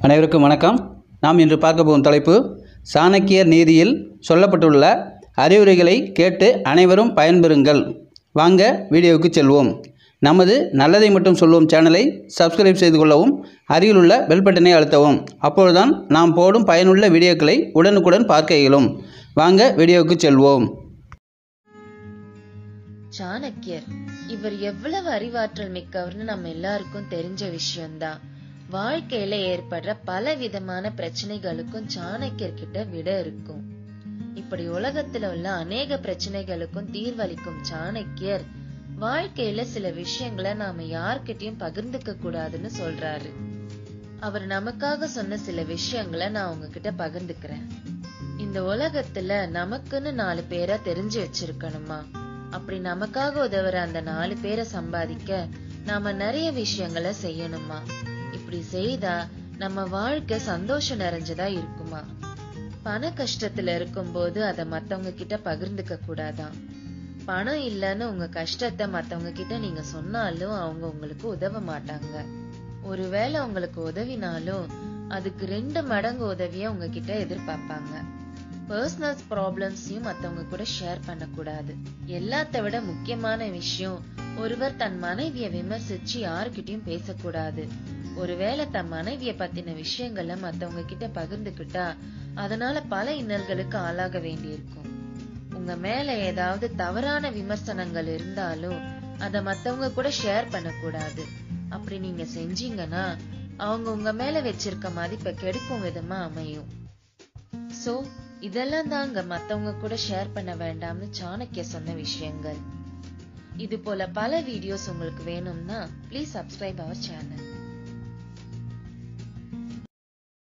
அனைவருக்கும் வணக்கம். நாம் இன்று பார்க்க போகும் தலைப்பு சாணக்கியர் நீதியில் சொல்லப்பட்டுள்ள அறிவுரைகளை கேட்டு அனைவரும் பயன்பெறுங்கள். வாங்க வீடியோவுக்கு செல்வோம். நமது நல்லதை மட்டும் சொல்வோம் சேனலை சப்ஸ்கிரைப் செய்து கொள்ளவும், அருகில் உள்ள பெல் பட்டனை அழுத்தவும். அப்பொழுதுதான் நாம் போடும் பயனுள்ள வீடியோக்களை உடனுக்குடன் பார்க்க இயலும். வாங்க வீடியோவுக்கு செல்வோம். சாணக்கியர் இவர் எவ்வளவு அறிவாற்றல் மிக்கவர்னு நம்ம எல்லாருக்கும் தெரிஞ்ச விஷயம்தான். வாழ்க்கையில ஏற்படுற பல விதமான பிரச்சனைகளுக்கும் சாணக்கியர் கிட்ட விட இருக்கும். இப்படி உலகத்துல உள்ள அநேக பிரச்சனைகளுக்கும் தீர்வளிக்கும் சாணக்கியர் வாழ்க்கையில சில விஷயங்களை நாம யார்கிட்டயும் பகிர்ந்துக்க கூடாதுன்னு சொல்றாரு. அவர் நமக்காக சொன்ன சில விஷயங்களை நான் உங்ககிட்ட பகிர்ந்துக்கிறேன். இந்த உலகத்துல நமக்குன்னு 4 பேரை தெரிஞ்சு வச்சிருக்கணுமா? அப்படி நமக்காக உதவுற அந்த 4 பேரை சம்பாதிக்க நாம நிறைய விஷயங்களை செய்யணுமா? இப்படி செய்தா நம்ம வாழ்க்கை சந்தோஷம் நிறைஞ்சதா இருக்குமா? பண கஷ்டத்துல இருக்கும் போது அதை மத்தவங்க கிட்ட பகிர்ந்துக்க கூடாதான். பணம் இல்லன்னு உங்க கஷ்டத்தை மத்தவங்க கிட்ட நீங்க சொன்னாலும் அவங்க உங்களுக்கு உதவ மாட்டாங்க. ஒருவேளை உங்களுக்கு உதவினாலும் அதுக்கு 2 மடங்கு உதவிய உங்ககிட்ட எதிர்பார்ப்பாங்க. பர்சனல் ப்ராப்ளம்ஸையும் மத்தவங்க கூட ஷேர் பண்ண கூடாது. எல்லாத்த விட முக்கியமான விஷயம், ஒருவர் தன் மனைவியை விமர்சிச்சு யாருக்கிட்டையும் பேசக்கூடாது. ஒருவேளை தன் மனைவிய பத்தின விஷயங்களை மத்தவங்க கிட்ட பகிர்ந்துக்கிட்டா அதனால பல இன்னல்களுக்கு ஆளாக வேண்டியிருக்கும். உங்க மேல ஏதாவது தவறான விமர்சனங்கள் இருந்தாலும் அத மத்தவங்க கூட ஷேர் பண்ண கூடாது. அப்படி நீங்க செஞ்சீங்கன்னா அவங்க உங்க மேல வச்சிருக்க மதிப்பை கெடுக்கும் விதமா அமையும். சோ இதெல்லாம் தாங்க மத்தவங்க கூட ஷேர் பண்ண வேண்டாம்னு சாணக்கியர் சொன்ன விஷயங்கள். இது போல பல வீடியோஸ் உங்களுக்கு வேணும்னா ப்ளீஸ் சப்ஸ்கிரைப் அவர் சேனல்.